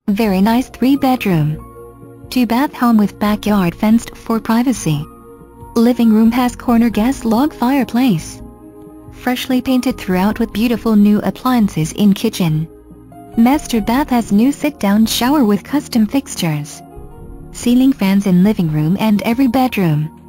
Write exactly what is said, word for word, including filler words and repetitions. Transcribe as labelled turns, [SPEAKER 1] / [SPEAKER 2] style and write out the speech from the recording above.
[SPEAKER 1] Very nice three bedroom. Two bath home with backyard fenced for privacy. Living room has corner gas log fireplace. Freshly painted throughout with beautiful new appliances in kitchen. Master bath has new sit-down shower with custom fixtures. Ceiling fans in living room and every bedroom.